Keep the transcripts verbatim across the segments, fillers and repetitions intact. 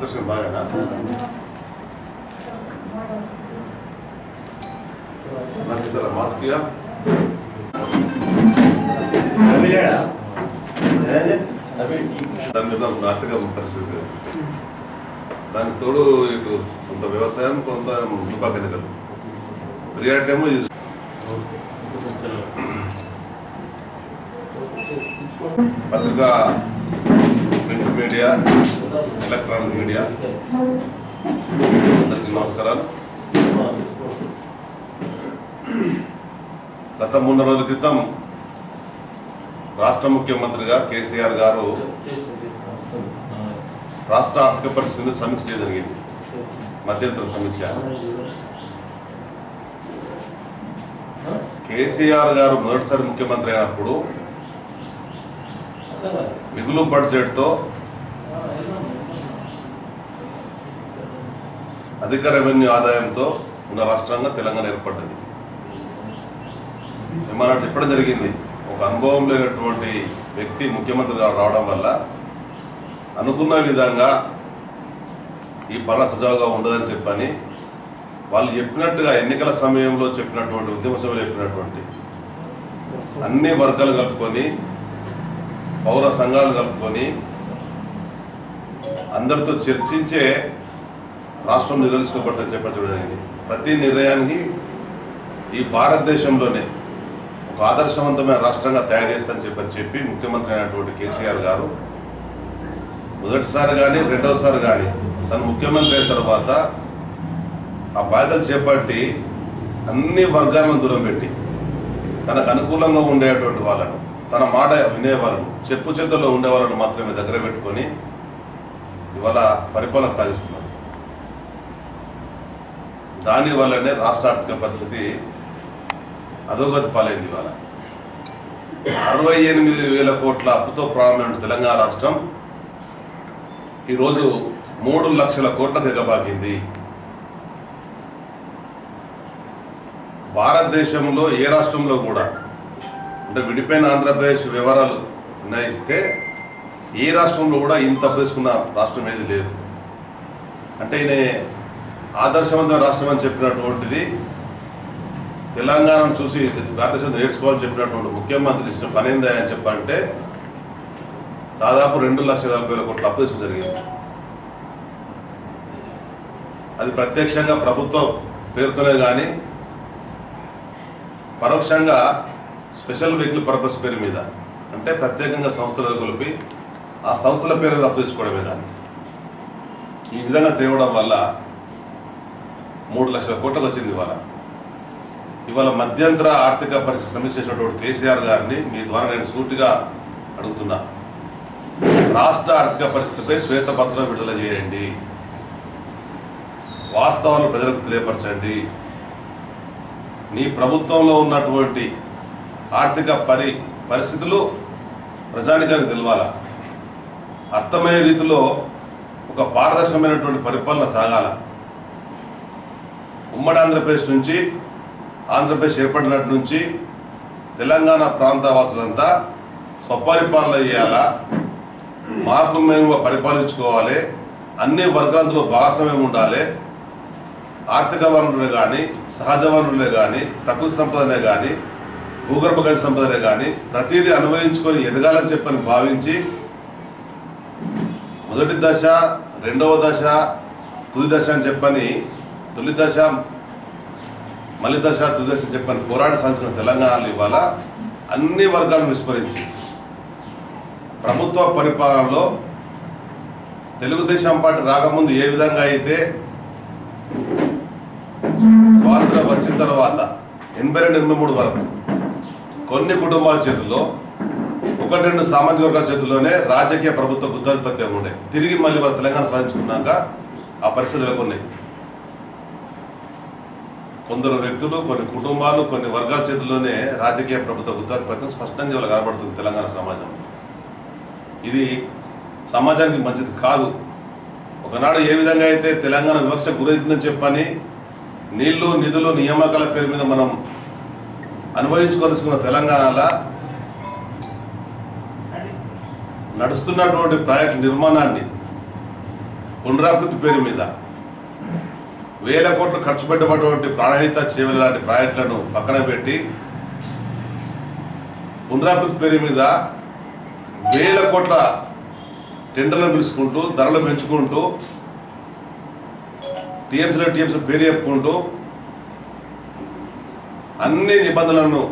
दर्शन బాగానా నాకు సర మాస్క్ किया అవిలేడా దాని మీద నాటక పరిస్థితి దానికి తోడు ఇటు కొంత వ్యవసాయం కొంత దుబాక ఎన్నికలు ప్రియారిటీ ఏమో ఇది పత్రికా ప్రింట్ మీడియా ఎలక్ట్రానిక్ మీడియా అందరికీ నమస్కారాలు. గత మూడు రోజుల క్రితం రాష్ట్ర ముఖ్యమంత్రిగా కేసీఆర్ గారు రాష్ట్ర ఆర్థిక పరిస్థితిని సమీక్ష చేయడం జరిగింది. మధ్యంతర సమీక్ష. కేసీఆర్ గారు మొదటిసారి ముఖ్యమంత్రి అయినప్పుడు మిగులు బడ్జెట్తో అధిక రెవెన్యూ ఆదాయంతో ఉన్న రాష్ట్రంగా తెలంగాణ ఏర్పడ్డది. ఏమన్నా చెప్పడం జరిగింది, ఒక అనుభవం లేనటువంటి వ్యక్తి ముఖ్యమంత్రిగా రావడం వల్ల అనుకున్న విధంగా ఈ పాలన సజావుగా ఉండదని చెప్పని వాళ్ళు చెప్పినట్టుగా ఎన్నికల సమయంలో చెప్పినటువంటి ఉద్యమ సభలో చెప్పినటువంటి అన్ని వర్గాలు కలుపుకొని పౌర సంఘాలు కలుపుకొని అందరితో చర్చించే రాష్ట్రం నిర్వహించుకోబడుతుందని చెప్పడం జరిగింది. ప్రతి నిర్ణయానికి ఈ భారతదేశంలోనే ఒక ఆదర్శవంతమైన రాష్ట్రంగా తయారు చేస్తానని చెప్పని చెప్పి ముఖ్యమంత్రి అయినటువంటి కేసీఆర్ గారు మొదటిసారి కానీ రెండవసారి కానీ తను ముఖ్యమంత్రి అయిన తర్వాత ఆ బాధ్యతలు చేపట్టి అన్ని వర్గాలను దూరం పెట్టి తనకు అనుకూలంగా ఉండేటువంటి వాళ్ళను, తన మాట వినేవాళ్ళను, చెప్పు చేతుల్లో ఉండేవాళ్ళను మాత్రమే దగ్గర పెట్టుకొని ఇవాళ పరిపాలన సాగిస్తున్నారు. దానివల్లనే రాష్ట్ర ఆర్థిక పరిస్థితి అధోగతి పాలైంది. ఇవాళ అరవై ఎనిమిది వేల కోట్ల అప్పుతో ప్రారంభమైన తెలంగాణ రాష్ట్రం ఈరోజు మూడు లక్షల కోట్లకు ఎగబాకింది. భారతదేశంలో ఏ రాష్ట్రంలో కూడా అంటే విడిపోయిన ఆంధ్రప్రదేశ్ వివరాలు నిర్ణయిస్తే ఏ రాష్ట్రంలో కూడా ఇంత అప్పు తీసుకున్న రాష్ట్రం ఏది లేదు. అంటే ఈయన ఆదర్శవంతమైన రాష్ట్రం అని చెప్పినటువంటిది తెలంగాణను చూసి భారతదేశం నేర్చుకోవాలని చెప్పినటువంటి ముఖ్యమంత్రి ఇచ్చిన పని ఏందా అని చెప్పంటే దాదాపు రెండు లక్షల నలభై వేల కోట్ల అప్పు తీసుకుని జరిగింది. అది ప్రత్యక్షంగా ప్రభుత్వ పేరుతోనే కానీ పరోక్షంగా స్పెషల్ వెహికల్ పర్పస్ పేరు మీద అంటే ప్రత్యేకంగా సంస్థలు కలిపి ఆ సంస్థల పేరు మీద అప్పు తెచ్చుకోవడమే కానీ ఈ విధంగా తేవడం వల్ల మూడు లక్షల కోట్లకు వచ్చింది. ఇవాళ ఇవాళ మధ్యంతర ఆర్థిక పరిస్థితి సమీక్ష చేసినటువంటి కేసీఆర్ గారిని మీ ద్వారా నేను సూటిగా అడుగుతున్నా, రాష్ట్ర ఆర్థిక పరిస్థితిపై శ్వేతపత్రం విడుదల చేయండి, వాస్తవాలు ప్రజలకు తెలియపరచండి. నీ ప్రభుత్వంలో ఉన్నటువంటి ఆర్థిక పరి పరిస్థితులు ప్రజానికానికి తెలవాలా, అర్థమయ్యే రీతిలో ఒక పారదర్శకమైనటువంటి పరిపాలన సాగాల. ఉమ్మడి ఆంధ్రప్రదేశ్ నుంచి ఆంధ్రప్రదేశ్ ఏర్పడినట్టు నుంచి తెలంగాణ ప్రాంత వాసులంతా స్వపరిపాలన చేయాలా, మార్పు మేము పరిపాలించుకోవాలి, అన్ని వర్గాలతో భాగస్వామ్యం ఉండాలి, ఆర్థిక వనరులే కానీ సహజ వనరులే కానీ ప్రకృతి సంపదనే కానీ భూగర్భ గని సంపదనే కానీ ప్రతిదీ అనుభవించుకొని ఎదగాలని చెప్పని భావించి మొదటి దశ, రెండవ దశ, తుది దశ అని చెప్పని తొలి దశ, మలి దశ, తుది దశ చెప్పని పోరాట సాధించుకున్న తెలంగాణలో ఇవాళ అన్ని వర్గాలను విస్మరించి ప్రభుత్వ పరిపాలనలో తెలుగుదేశం పార్టీ రాకముందు ఏ విధంగా అయితే స్వాతంత్రం వచ్చిన తర్వాత ఎనభై రెండు ఎనభై మూడు వరకు కొన్ని కుటుంబాల చేతుల్లో ఒకటి రెండు సామాజిక వర్గాల చేతుల్లోనే రాజకీయ ప్రభుత్వ గుత్తాధిపత్యం ఉండే. తిరిగి మళ్ళీ వారు తెలంగాణ సాధించుకున్నాక ఆ పరిస్థితులు నెలకొన్నాయి. కొందరు వ్యక్తులు, కొన్ని కుటుంబాలు, కొన్ని వర్గాల చేతుల్లోనే రాజకీయ ప్రభుత్వ గుత్తాధిపత్యం స్పష్టంగా ఇవాళ కనబడుతుంది తెలంగాణ సమాజం. ఇది సమాజానికి మంచిది కాదు. ఒకనాడు ఏ విధంగా అయితే తెలంగాణ వివక్ష గురవుతుందని చెప్పని నీళ్లు, నిధులు, నియామకాల పేరు మీద మనం అనుభవించుకోదలుచుకున్న తెలంగాణలో నడుస్తున్నటువంటి ప్రాజెక్టు నిర్మాణాన్ని పునరావృతి పేరు మీద వేల కోట్లు ఖర్చు పెట్టబడినటువంటి ప్రాణహిత చేవెళ్ళ లాంటి ప్రాజెక్టులను పక్కన పెట్టి పునరావృతి పేరు మీద వేల కోట్ల టెండర్లను పిలుచుకుంటూ ధరలు పెంచుకుంటూ టీఎంసీలో టీఎంసీ పేరు చెప్పుకుంటూ అన్ని నిబంధనలను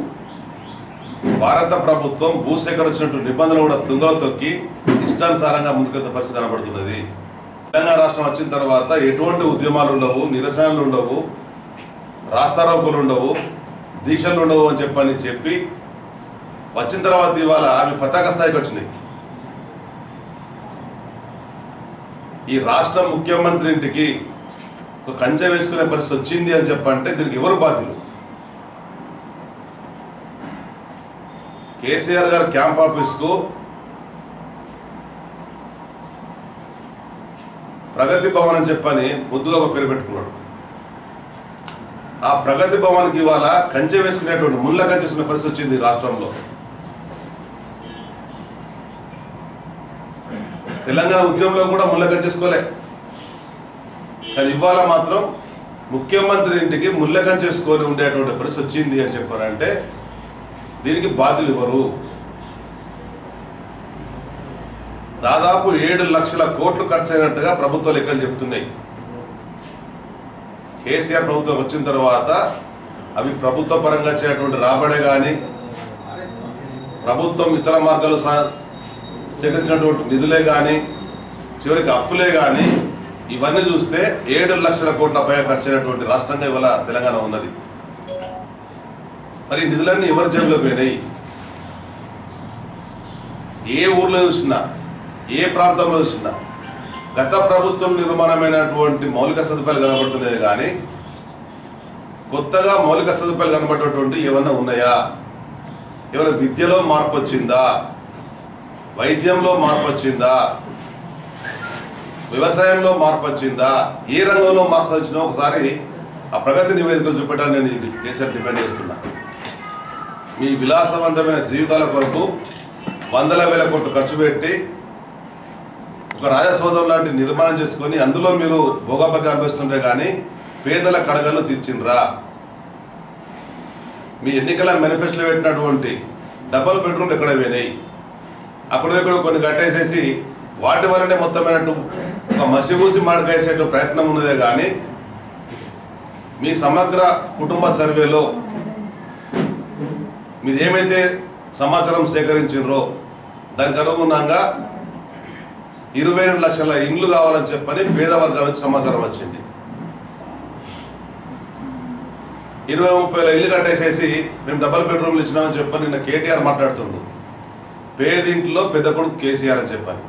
భారత ప్రభుత్వం భూసేకరించినట్టు నిబంధనలు కూడా తుంగలో తొక్కి ఇష్టానుసారంగా ముందుకెళ్తే పరిస్థితి కనబడుతున్నది. తెలంగాణ రాష్ట్రం వచ్చిన తర్వాత ఎటువంటి ఉద్యమాలు ఉండవు, నిరసనలు ఉండవు, రాస్తారోకోలు ఉండవు, దీక్షలు ఉండవు అని చెప్పని చెప్పి వచ్చిన తర్వాత ఇవాళ అవి పతాక స్థాయికి వచ్చినాయి. ఈ రాష్ట్ర ముఖ్యమంత్రి ఇంటికి ఒక కంచె వేసుకునే పరిస్థితి వచ్చింది అని చెప్పంటే దీనికి ఎవరు బాధ్యులు? కేసీఆర్ గారు క్యాంప్ ఆఫీస్కు ప్రగతి భవన్ అని చెప్పని ముద్దుగా ఒక పేరు పెట్టుకున్నాడు. ఆ ప్రగతి భవన్కి ఇవాళ కంచె వేసుకునేటువంటి ముళ్ళ కంచె వేసుకునే పరిస్థితి వచ్చింది రాష్ట్రంలో. తెలంగాణ ఉద్యమంలో కూడా ముళ్ళ కంచేసుకోలే, కానీ ఇవాళ మాత్రం ముఖ్యమంత్రి ఇంటికి ముళ్ళ కంచేసుకొని ఉండేటువంటి పరిస్థితి వచ్చింది అని చెప్పారంటే దీనికి బాధ్యులు ఎవరు? దాదాపు ఏడు లక్షల కోట్లు ఖర్చు అయినట్టుగా ప్రభుత్వ లెక్కలు చెబుతున్నాయి. కేసీఆర్ ప్రభుత్వం వచ్చిన తర్వాత అవి ప్రభుత్వ పరంగా చేయటువంటి రాబడే కానీ ప్రభుత్వం ఇతర మార్గాలు సేకరించినటువంటి నిధులే కానీ చివరికి అప్పులే కానీ ఇవన్నీ చూస్తే ఏడు లక్షల కోట్ల పైగా ఖర్చు అయినటువంటి రాష్ట్రంగా ఇవాళ తెలంగాణ ఉన్నది. మరి నిధులన్నీ ఎవరి జేబులో పోయినాయి? ఏ ఊర్లో చూసినా, ఏ ప్రాంతంలో చూసినా గత ప్రభుత్వం నిర్మాణమైనటువంటి మౌలిక సదుపాయాలు కనబడుతున్నాయి కానీ కొత్తగా మౌలిక సదుపాయాలు కనబడేటువంటి ఏమన్నా ఉన్నాయా? ఏమైనా విద్యలో మార్పు వచ్చిందా? వైద్యంలో మార్పు వచ్చిందా? వ్యవసాయంలో మార్పు వచ్చిందా? ఏ రంగంలో మార్పు వచ్చినా ఒకసారి ఆ ప్రగతి నివేదికలు చూపెట్టాలని నేను కేసీఆర్ డిమాండ్ చేస్తున్నా. మీ విలాసవంతమైన జీవితాల కొరకు వందల వేల కోట్లు ఖర్చు పెట్టి ఒక రాజసౌధం లాంటి నిర్మాణం చేసుకొని అందులో మీరు భోగభాగ్యం అనిపిస్తుంటే కానీ పేదల కడగలు తీర్చిండ్రా? మీ ఎన్నికల మేనిఫెస్టోలో పెట్టినటువంటి డబల్ బెడ్రూమ్లు ఎక్కడ పోయినాయి? అక్కడ ఇక్కడ కొన్ని కట్టేసేసి వాటి వల్లనే మొత్తమైనట్టు ఒక మసిబూసి మాడకేసే ప్రయత్నం ఉన్నదే కానీ మీ సమగ్ర కుటుంబ సర్వేలో మీరు ఏమైతే సమాచారం సేకరించారో దానికి అనుగుణంగా ఇరవై రెండు లక్షల ఇండ్లు కావాలని చెప్పని పేద వర్గాల నుంచి సమాచారం వచ్చింది. ఇరవై ముప్పై వేల ఇల్లు కట్టేసేసి మేము డబల్ బెడ్రూమ్లు ఇచ్చినామని చెప్పని నిన్న కేటీఆర్ మాట్లాడుతుండ్రు. పేదింట్లో పెద్ద కొడుకు కేసీఆర్ అని చెప్పని.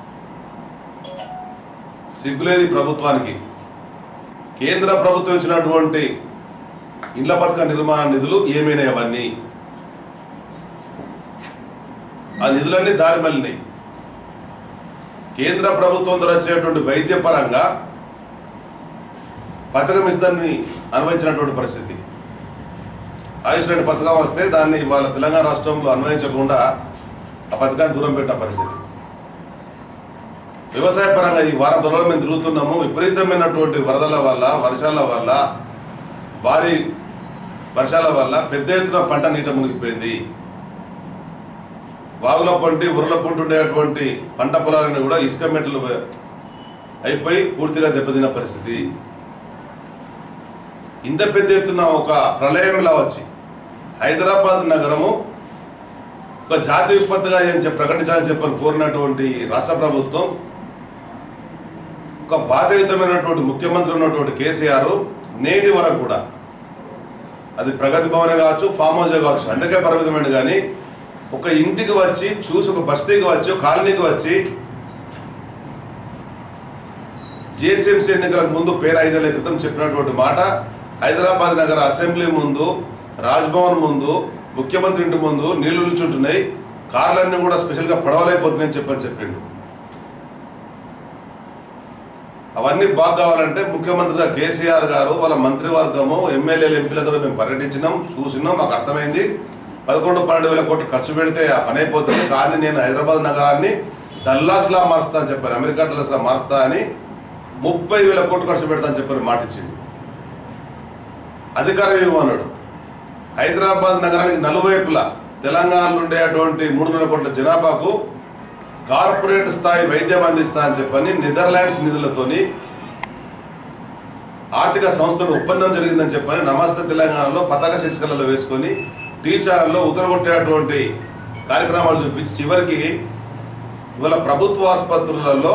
సిగ్గులేది ప్రభుత్వానికి. కేంద్ర ప్రభుత్వం ఇచ్చినటువంటి ఇండ్ల పథక నిర్మాణ నిధులు ఏమైనా అవన్నీ ఆ నిధులన్నీ దారి మళ్ళినాయి. కేంద్ర ప్రభుత్వం ద్వారా వచ్చేటువంటి వైద్య పరంగా పథకం ఇస్తాన్ని అన్వయించినటువంటి పరిస్థితి. ఆయుష్ రెడ్డి పథకం వస్తే దాన్ని వాళ్ళ తెలంగాణ రాష్ట్రంలో అన్వయించకుండా ఆ పథకాన్ని దూరం పెట్టిన పరిస్థితి. వ్యవసాయ పరంగా ఈ వారం రోజులు మేము తిరుగుతున్నాము. విపరీతమైనటువంటి వరదల వల్ల, వర్షాల వల్ల, భారీ వర్షాల వల్ల పెద్ద ఎత్తున పంట నీట మునిగిపోయింది. వాగుల పంటి ఉర్రల పంటి ఉండేటువంటి పంట పొలాలను కూడా ఇసుక మెట్లు అయిపోయి పూర్తిగా దెబ్బతిన్న పరిస్థితి. ఇంత పెద్ద ఎత్తున ఒక ప్రళయంలా వచ్చి హైదరాబాద్ నగరము ఒక జాతీయ విపత్తుగా ఏం ప్రకటించాలని చెప్పని కోరినటువంటి రాష్ట్ర ప్రభుత్వం, ఒక బాధ్యతమైనటువంటి ముఖ్యమంత్రి ఉన్నటువంటి కేసీఆర్ నేటి వరకు కూడా అది ప్రగతి భవనే కావచ్చు, ఫామ్ హౌస్ కావచ్చు, అందుకే పరిమితమైన కానీ ఒక ఇంటికి వచ్చి చూసి, ఒక బస్తీకి వచ్చి, ఒక కాలనీకి వచ్చి జిహెచ్ఎంసీ ఎన్నికలకు ముందు పేరు ఐదేళ్ల క్రితం చెప్పినటువంటి మాట హైదరాబాద్ నగర అసెంబ్లీ ముందు, రాజ్భవన్ ముందు, ముఖ్యమంత్రి ఇంటి ముందు నీళ్లు నిల్చుంటున్నాయి, కార్లన్నీ కూడా స్పెషల్గా పడవలైపోతున్నాయని చెప్పని చెప్పిండు. అవన్నీ బాగా కావాలంటే ముఖ్యమంత్రిగా కేసీఆర్ గారు వాళ్ళ మంత్రివర్గము ఎమ్మెల్యేలు ఎంపీలతో మేము పర్యటించినాం, చూసినాం, మాకు అర్థమైంది. పదకొండు పన్నెండు వేల కోట్లు ఖర్చు పెడితే ఆ పని అయిపోతుంది. కానీ నేను హైదరాబాద్ నగరాన్ని డల్లాస్లా మారుస్తా అని చెప్పారు, అమెరికా డల్లాస్లా మారుస్తా అని ముప్పై వేల కోట్లు ఖర్చు పెడతా అని చెప్పని మాట ఇచ్చింది. అధికారం ఇవ్వన్నాడు. హైదరాబాద్ నగరానికి నలువైపులా తెలంగాణలో ఉండే అటువంటి మూడున్నర కోట్ల జనాభాకు కార్పొరేట్ స్థాయి వైద్యం అందిస్తా అని చెప్పని నెదర్లాండ్స్ నిధులతోని ఆర్థిక సంస్థలు ఒప్పందం జరిగిందని చెప్పని నమస్తే తెలంగాణలో పతాక శీర్షికలలో వేసుకొని టీచర్లలో ఉతరగొట్టేటువంటి కార్యక్రమాలు చూపించి చివరికి ఇవాళ ప్రభుత్వ ఆసుపత్రులలో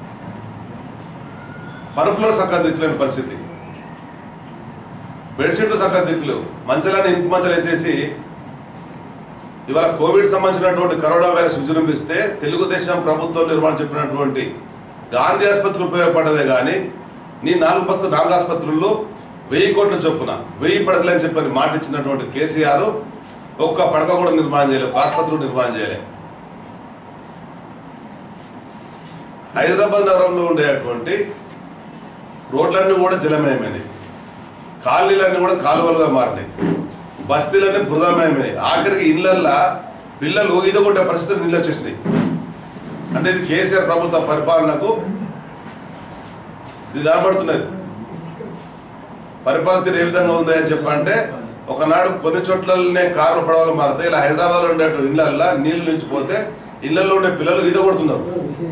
పరుపులో సక్క దిక్కులేని పరిస్థితి, బెడ్షీట్లు సక్క దిక్కులు, మంచాలని ఇంటి మంచాలు వేసేసి ఇవాళ కోవిడ్ సంబంధించినటువంటి కరోనా వైరస్ విజృంభిస్తే తెలుగుదేశం ప్రభుత్వం నిర్మాణం చెప్పినటువంటి గాంధీ ఆసుపత్రి ఉపయోగపడదే కానీ నీ నాలుగు పస్తు నాలుగు ఆసుపత్రుల్లో వెయ్యి కోట్ల చొప్పున వెయ్యి పడకలని చెప్పని మాట ఇచ్చినటువంటి కేసీఆర్ ఒక్క పడక కూడా నిర్మాణం చేయలేదు, ఒక ఆసుపత్రి నిర్మాణం చేయలేదు. హైదరాబాద్ నగరంలో ఉండేటువంటి రోడ్లన్నీ కూడా జలమయమైనవి, కాలనీలన్నీ కూడా కాలువలుగా మారినాయి, బస్తీలన్నీ బృదమయమైనవి. ఆఖరికి ఇళ్లల్లో పిల్లలు ఈత కొట్టే పరిస్థితులు నీళ్ళు వచ్చేసినాయి. అంటే ఇది కేసీఆర్ ప్రభుత్వ పరిపాలనకు ఇది కనబడుతున్నది. పరిపాలన తీరు ఏ విధంగా ఉంది అని చెప్పంటే ఒకనాడు కొన్ని చోట్లనే కార్లు పడవలు మారుతాయి, ఇలా హైదరాబాద్లో ఉండే ఇళ్లల్లో నీళ్లు నిలిచిపోతే ఇళ్లలో ఉండే పిల్లలు ఈత కొడుతున్నారు.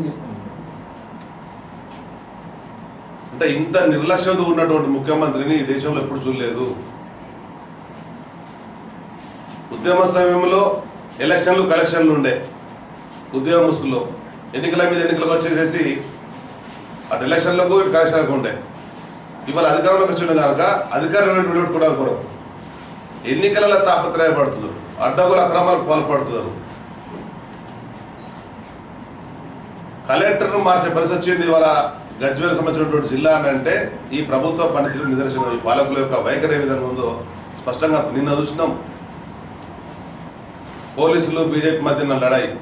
అంటే ఇంత నిర్లక్ష్యంతో ఉన్నటువంటి ముఖ్యమంత్రిని ఈ దేశంలో ఎప్పుడు చూడలేదు. ఉద్యమ సమయంలో ఎలక్షన్లు కలెక్షన్లు ఉండే ఉద్యోగ ముసుగులో, ఎన్నికల మీద ఎన్నికలకు వచ్చేసేసి అటు ఎలక్షన్లకు ఇటు కలెక్షన్లకు ఉండే. ఇవాళ అధికారంలోకి వచ్చిన కనుక అధికారం విడిపెట్టుకోవడానికి కొరకు ఎన్నికలలో తాపత్రయపడుతున్నారు, అడ్డగోల అక్రమాలకు పాల్పడుతున్నారు. కలెక్టర్ను మార్చే పరిస్థితి వచ్చింది. ఇవాళ గజ్వేల్ సంబంధించినటువంటి జిల్లా అని అంటే ఈ ప్రభుత్వ పనితీరు నిదర్శనం, ఈ పాలకుల యొక్క వైఖరి ఏ విధంగా ఉందో స్పష్టంగా నిన్న చూసినాం. పోలీసులు బీజేపీ మధ్యన లడాయి.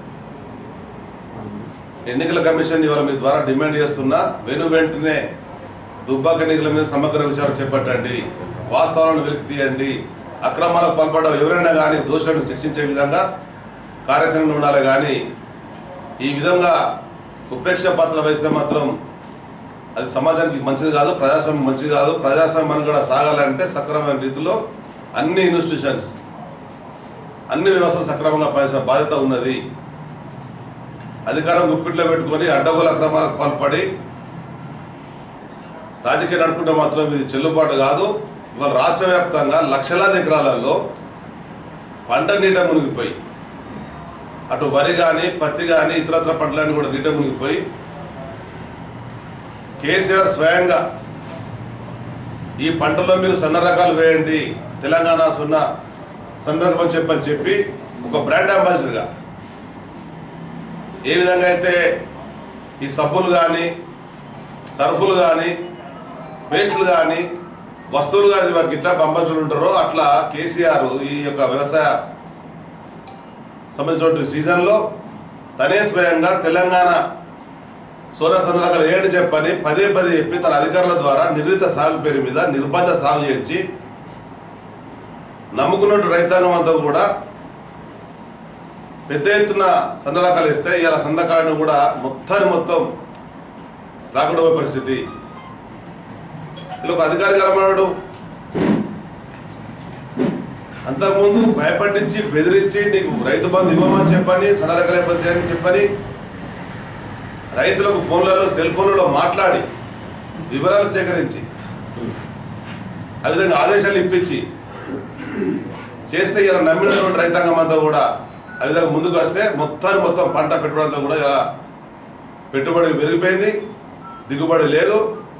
ఎన్నికల కమిషన్ ఇవాళ మీ ద్వారా డిమాండ్ చేస్తున్నా వెను వెంటనే దుబ్బాక ఎన్నికల మీద సమగ్ర విచారణ చేపట్టండి, వాస్తవాలను వెలికి తీయండి, అక్రమాలకు పాల్పడ ఎవరైనా కానీ దోషులను శిక్షించే విధంగా కార్యాచరణ ఉండాలి. కానీ ఈ విధంగా ఉపేక్ష పాత్ర వహిస్తే మాత్రం అది సమాజానికి మంచిది కాదు, ప్రజాస్వామ్యం మంచిది కాదు. ప్రజాస్వామ్యం కూడా సాగాలంటే సక్రమమైన రీతిలో అన్ని ఇన్స్టిట్యూషన్స్ అన్ని వ్యవస్థలు సక్రమంగా పనిచేసిన బాధ్యత ఉన్నది. అధికారం గుప్పిట్లో పెట్టుకొని అడ్డగోల అక్రమాలకు పాల్పడి రాజకీయం నడుపుకుంటే మాత్రం ఇది చెల్లుబాటు కాదు. ఇవాళ రాష్ట్ర వ్యాప్తంగా లక్షలాది ఎకరాలలో పంట నీట మునిగిపోయి అటు వరి కానీ పత్తి కానీ ఇతరత్ర పంటలన్నీ కూడా నీట మునిగిపోయి కేసీఆర్ స్వయంగా ఈ పంటలో మీరు సన్న రకాలు వేయండి, తెలంగాణ సున్న సన్న రకం చెప్పని చెప్పి ఒక బ్రాండ్ అంబాసిడర్గా ఏ విధంగా అయితే ఈ సబ్బులు కానీ సర్ఫులు కానీ పేస్టులు కానీ వస్తువులు కానీ వారికి ఇట్లా అంబాసిడర్లు ఉంటారో అట్లా కేసీఆర్ ఈ యొక్క వ్యవసాయ సంబంధించినటువంటి సీజన్లో తనే స్వయంగా తెలంగాణ సోనా సన్న రకాలు ఏంటి చెప్పని పదే పదే చెప్పి తన అధికారుల ద్వారా నిర్ణీత సాగు పేరు మీద నిర్బంధ సాగు చేయించి నమ్ముకున్నట్టు రైతాంగం అంతా కూడా పెద్ద ఎత్తున సన్న రకాలు ఇస్తే ఇలా సన్న రకాలను కూడా మొత్తాన్ని మొత్తం రాకుండా పోయే పరిస్థితి. ఇలా ఒక అధికారి కలమన్నాడు, అంతకుముందు భయపడించి బెదిరించి నీకు రైతు బంధు ఇవ్వమని చెప్పని సన్న రకాల ఇబ్బంది అని చెప్పని రైతులకు ఫోన్లలో సెల్ ఫోన్లలో మాట్లాడి వివరాలు సేకరించి ఆ విధంగా ఆదేశాలు ఇప్పించి చేస్తే ఇలా నమ్మినటువంటి రైతాంగం అంతా కూడా ఆ విధంగా ముందుకు వస్తే మొత్తాన్ని మొత్తం పంట పెట్టుబడంతో కూడా ఇలా పెట్టుబడి పెరిగిపోయింది, దిగుబడి లేదు.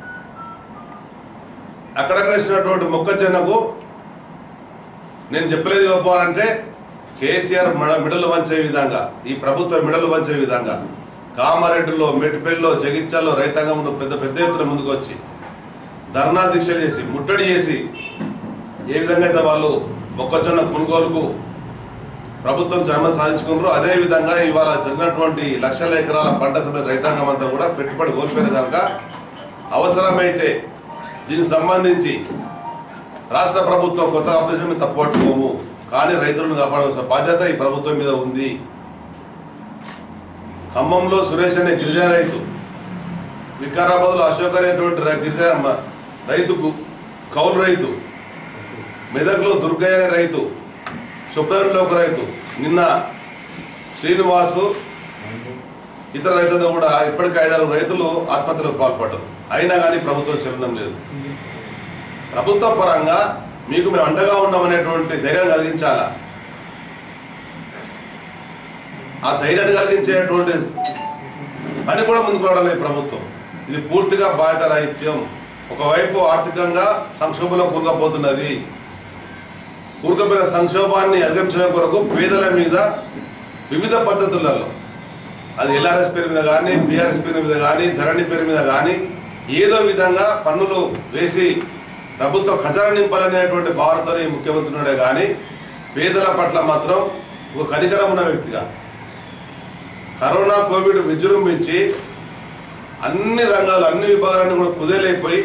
అక్కడక్కడ ఇచ్చినటువంటి మొక్కజొన్నకు నేను చెప్పలేదు ఇవ్వకపోవాలంటే కేసీఆర్ మెడలు వంచే విధంగా ఈ ప్రభుత్వం మెడలు వంచే విధంగా కామారెడ్డిలో మెట్టిపల్లిలో జగిత్యాల్లో రైతాంగం పెద్ద పెద్ద ఎత్తున ముందుకు వచ్చి ధర్నా దీక్ష చేసి ముట్టడి చేసి ఏ విధంగా అయితే వాళ్ళు మొక్కజొన్న కొనుగోలుకు ప్రభుత్వం చర్మం సాధించుకున్నారో అదేవిధంగా ఇవాళ జరిగినటువంటి లక్షల ఎకరాల పంట సమయ రైతాంగం అంతా కూడా పెట్టుబడి కోల్పోయిన కనుక అవసరమైతే దీనికి సంబంధించి రాష్ట్ర ప్రభుత్వం కొత్త అప్లికేషన్ మీద తప్పట్టుకోము, కానీ రైతులను కాపాడవలసిన బాధ్యత ఈ ప్రభుత్వం మీద ఉంది. ఖమ్మంలో సురేష్ అనే గిరిజన రైతు, వికారాబాద్లో అశోక్ అనేటువంటి గిరిజన రైతుకు కౌలు రైతు, మెదక్లో దుర్గయ్య అనే రైతు, చొప్పదంలో ఒక రైతు, నిన్న శ్రీనివాసు ఇతర రైతులతో కూడా ఇప్పటికీ ఐదారు రైతులు ఆత్మహత్యలకు పాల్పడ్డారు. అయినా కానీ ప్రభుత్వం చెల్లడం లేదు. ప్రభుత్వ పరంగా మీకు మేము అండగా ఉన్నామనేటువంటి ధైర్యాన్ని కలిగించాలా. ఆ ధైర్యాన్ని కలిగించేటువంటి పని కూడా ముందుకు రావడం లేదు ప్రభుత్వం. ఇది పూర్తిగా బాధ్యత రాహిత్యం. ఒకవైపు ఆర్థికంగా సంక్షోభంలో కూరుకుపోతున్నది. కూరుకుపోయిన సంక్షోభాన్ని అధిగమించడం కొరకు పేదల మీద వివిధ పద్ధతులలో, అది ఎల్ఆర్ఎస్ పేరు మీద కానీ, బీఆర్ఎస్ పేరు మీద కానీ, ధరణి పేరు మీద కానీ ఏదో విధంగా పన్నులు వేసి ప్రభుత్వ ఖజానా నింపాలనేటువంటి భావనతో ముఖ్యమంత్రి కానీ పేదల పట్ల మాత్రం ఒక కనికరం ఉన్న వ్యక్తిగా కరోనా కోవిడ్ విజృంభించి అన్ని రంగాలు అన్ని విభాగాలన్నీ కూడా కుదేలైపోయి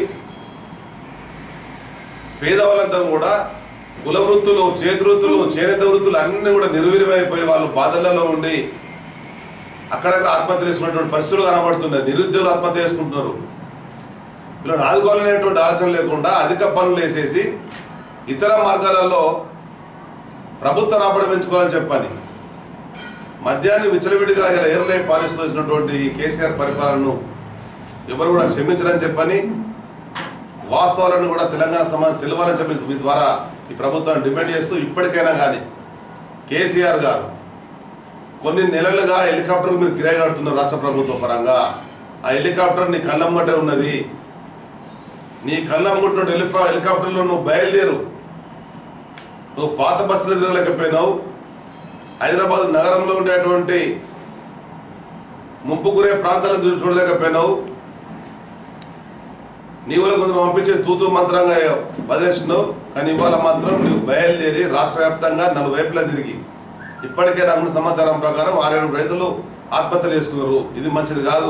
పేదవాళ్ళంతా కూడా కుల వృత్తులు, చేతి వృత్తులు, చేనేత వృత్తులు అన్నీ కూడా నిర్వీర్యమైపోయి వాళ్ళు బాధలలో ఉండి అక్కడక్కడ ఆత్మహత్య చేసుకున్నటువంటి పరిస్థితులు కనబడుతున్నాయి. నిరుద్యోగులు ఆత్మహత్య చేసుకుంటున్నారు. ఇలా ఆదుకోవాలనేటువంటి ఆలోచన లేకుండా అధిక పనులు వేసేసి ఇతర మార్గాలలో ప్రభుత్వ రాబడి పెంచుకోవాలని చెప్పని మద్యాన్ని విచ్చలవిడిగా ఇలా ఏర్లై పాలిస్తూ వచ్చినటువంటి కేసీఆర్ పరిపాలనను ఎవరు కూడా క్షమించరని చెప్పని వాస్తవాలను కూడా తెలంగాణ సమాజం తెలియాలని చెప్పి మీ ద్వారా ఈ ప్రభుత్వాన్ని డిమాండ్ చేస్తూ ఇప్పటికైనా కానీ కేసీఆర్ గారు కొన్ని నెలలుగా హెలికాప్టర్ మీరు కిరాయి కడుతున్నారు రాష్ట్ర ప్రభుత్వ పరంగా. ఆ హెలికాప్టర్ నీ కళ్ళమ్మటే ఉన్నది. నీ కళ్ళమ్మకుంటున్న హెలిఫా హెలికాప్టర్లో నువ్వు బయలుదేరు. నువ్వు పాత బస్సులు తిరగలేకపోయినావు. హైదరాబాద్ నగరంలో ఉండేటువంటి ముంపు గురే ప్రాంతాలను చూడలేకపోయినావు. నీ వల్ల కొందరు పంపించే తూతూ మంత్రంగా వదిలేస్తున్నావు. కానీ ఇవాళ మాత్రం నువ్వు బయలుదేరి రాష్ట్ర వ్యాప్తంగా నలువైపులా తిరిగి ఇప్పటికే నాకు సమాచారం ప్రకారం ఆరేడు రైతులు ఆత్మహత్యలు చేసుకున్నారు. ఇది మంచిది కాదు.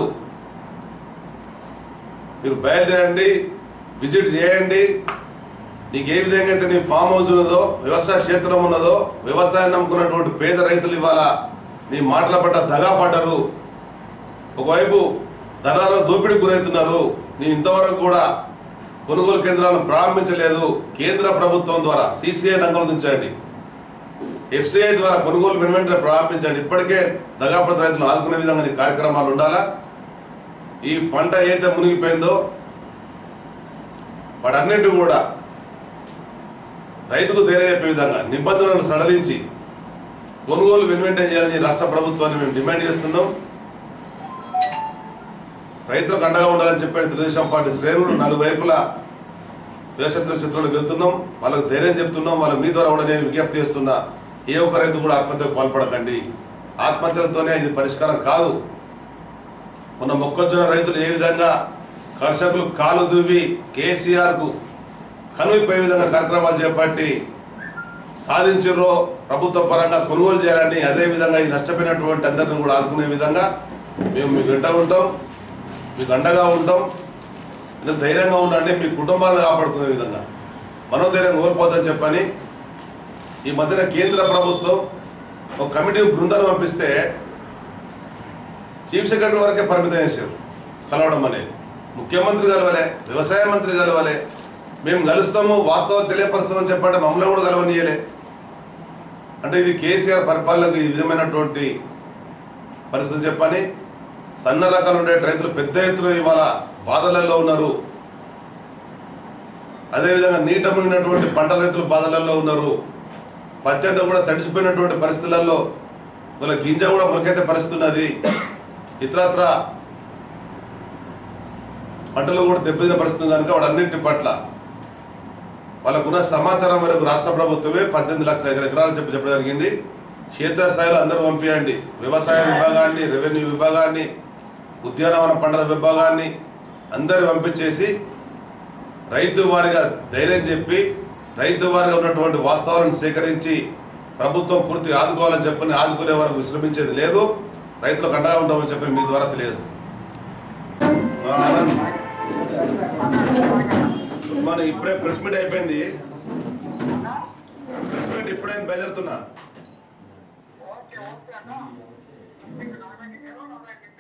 మీరు బయలుదేరండి, విజిట్ చేయండి. నీకు ఏ విధంగా అయితే నీ ఫామ్ హౌస్ ఉన్నదో, వ్యవసాయ క్షేత్రం ఉన్నదో, వ్యవసాయం నమ్ముకున్నటువంటి పేద రైతులు ఇవాళ నీ మాటల పట్ల దగా పడ్డారు. ఒకవైపు ధరలో దోపిడీ గురవుతున్నారు. నీ ఇంతవరకు కూడా కొనుగోలు కేంద్రాలను ప్రారంభించలేదు. కేంద్ర ప్రభుత్వం ద్వారా సీసీఐ రంగందించండి, ఎఫ్సీఐ ద్వారా కొనుగోలు వెనువెంటనే ప్రారంభించండి. ఇప్పటికే దగాపడ రైతులు ఆదుకునే విధంగా నీ కార్యక్రమాలు ఉండాలా. ఈ పంట ఏదైతే మునిగిపోయిందో వాటన్నింటి కూడా రైతుకు తెలియజెప్పే విధంగా నిబంధనలను సడలించి కొనుగోలు వెనువెంటనే చేయాలని రాష్ట్ర ప్రభుత్వాన్ని మేము డిమాండ్ చేస్తున్నాం. రైతులకు అండగా ఉండాలని చెప్పి తెలుగుదేశం పార్టీ శ్రేణులు నలువైపులా దేశత్ర శత్రువులకు వెళ్తున్నాం. వాళ్ళకు ధైర్యం చెప్తున్నాం. వాళ్ళ మీ ద్వారా కూడా నేను విజ్ఞప్తి చేస్తున్నా, ఏ ఒక్క రైతు కూడా ఆత్మహత్యకు పాల్పడకండి. ఆత్మహత్యలతోనే ఇది పరిష్కారం కాదు. మొన్న మొక్కజొన్న రైతులు ఏ విధంగా కర్షకులు కాలు దువ్వి కేసీఆర్కు కనువిపోయే విధంగా కార్యక్రమాలు చేపట్టి సాధించారో ప్రభుత్వ పరంగా కొనుగోలు చేయాలని, అదేవిధంగా ఈ నష్టపోయినటువంటి అందరిని కూడా ఆదుకునే విధంగా మేము మీకు వెంట ఉంటాం, మీకు అండగా ఉంటాం. ఇంత ధైర్యంగా ఉండండి. మీ కుటుంబాలను కాపాడుకునే విధంగా మనోధైర్యం కోల్పోద్దని చెప్పని ఈ మధ్యన కేంద్ర ప్రభుత్వం ఒక కమిటీ బృందాన్ని పంపిస్తే చీఫ్ సెక్రటరీ వరకే పరిమితం చేశారు కలవడం అనేది. ముఖ్యమంత్రి కలవలే, వ్యవసాయ మంత్రి కలవలే. మేము కలుస్తాము, వాస్తవాలు తెలియపరుస్తామని చెప్పంటే మమ్మల్ని కూడా కలవనీయలే. అంటే ఇది కేసీఆర్ పరిపాలనకు ఈ విధమైనటువంటి పరిస్థితి చెప్పని సన్న రకాలు ఉండే రైతులు పెద్ద ఎత్తున ఇవాళ బాధలలో ఉన్నారు. అదేవిధంగా నీట మునిగినటువంటి పంట రైతులు బాధలలో ఉన్నారు. పత్తి అంతా కూడా తడిసిపోయినటువంటి పరిస్థితులలో వాళ్ళ గింజ కూడా మొలకైతే పరిస్థితి ఉన్నది. ఇతరత్ర పంటలు కూడా దెబ్బతిన పరిస్థితి కనుక వాటన్నింటి పట్ల వాళ్ళకున్న సమాచారం వరకు రాష్ట్ర ప్రభుత్వమే పద్దెనిమిది లక్షల ఎకరాలు చెప్పి చెప్పడం జరిగింది. క్షేత్రస్థాయిలో అందరూ పంపించండి. వ్యవసాయ విభాగాన్ని, రెవెన్యూ విభాగాన్ని, ఉద్యానవన పంటల విభాగాన్ని అందరూ పంపించేసి రైతు వారిగా ధైర్యం చెప్పి రైతు వారిగా ఉన్నటువంటి వాస్తవాలను సేకరించి ప్రభుత్వం పూర్తిగా ఆదుకోవాలని చెప్పని ఆదుకునే వరకు విశ్రమించేది లేదు. రైతులకు అండగా ఉంటామని చెప్పి మీ ద్వారా తెలియజేస్తాం. మన ఇప్పుడే ప్రెస్ మీట్ అయిపోయింది. ప్రెస్ మీట్ ఇప్పుడైంది, బయలుదేరుతున్నా. బాబు అంటే చదవ బాబు అంటే